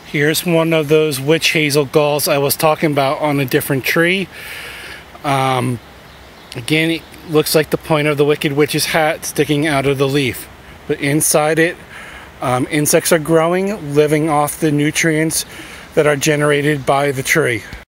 Here's one of those Witchhazel galls I was talking about on a different tree. Again, it looks like the point of the Wicked Witch's hat sticking out of the leaf. But inside it, insects are growing, living off the nutrients that are generated by the tree.